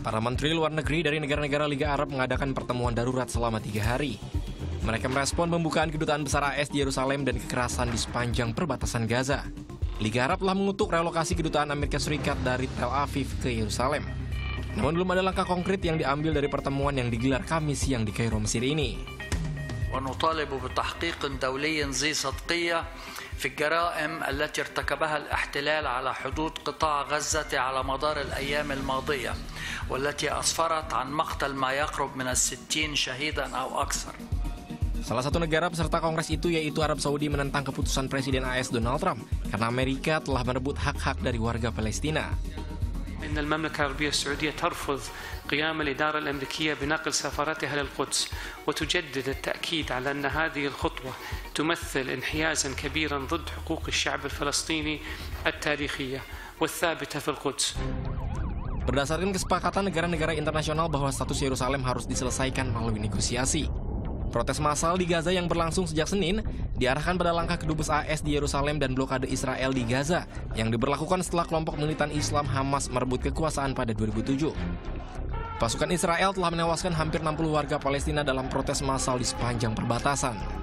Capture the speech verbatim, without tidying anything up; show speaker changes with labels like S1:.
S1: Para menteri luar negeri dari negara-negara Liga Arab mengadakan pertemuan darurat selama tiga hari. Mereka merespon pembukaan kedutaan besar A S di Yerusalem dan kekerasan di sepanjang perbatasan Gaza. Liga Arab telah mengutuk relokasi kedutaan Amerika Serikat dari Tel Aviv ke Yerusalem. Namun belum ada langkah konkret yang diambil dari pertemuan yang digelar Kamis siang di Kairo, Mesir ini.
S2: ونطالب بتحقيق دولي ذي صدقية في الجرائم التي ارتكبها الاحتلال على حدود قطاع غزة على مدار الأيام الماضية والتي أسفرت عن مقتل ما يقرب من الستين شهيدا أو أكثر.
S1: Salah satu negara peserta kongres itu yaitu Arab Saudi menentang keputusan Presiden A S Donald Trump karena Amerika telah merebut hak-hak dari warga Palestina.
S3: إن المملكة العربية السعودية ترفض قيام الإدارة الأمريكية بنقل سفارتها للقدس وتجدد التأكيد على أن هذه الخطوة تمثل انحيازا كبيرا ضد حقوق الشعب الفلسطيني التاريخية والثابتة في القدس.
S1: Berdasarkan kesepakatan negara-negara internasional bahwa status Yerusalem harus diselesaikan melalui negosiasi. Protes massal di Gaza yang berlangsung sejak Senin diarahkan pada langkah kedubes A S di Yerusalem dan blokade Israel di Gaza yang diberlakukan setelah kelompok militan Islam Hamas merebut kekuasaan pada dua ribu tujuh. Pasukan Israel telah menewaskan hampir enam puluh warga Palestina dalam protes massal di sepanjang perbatasan.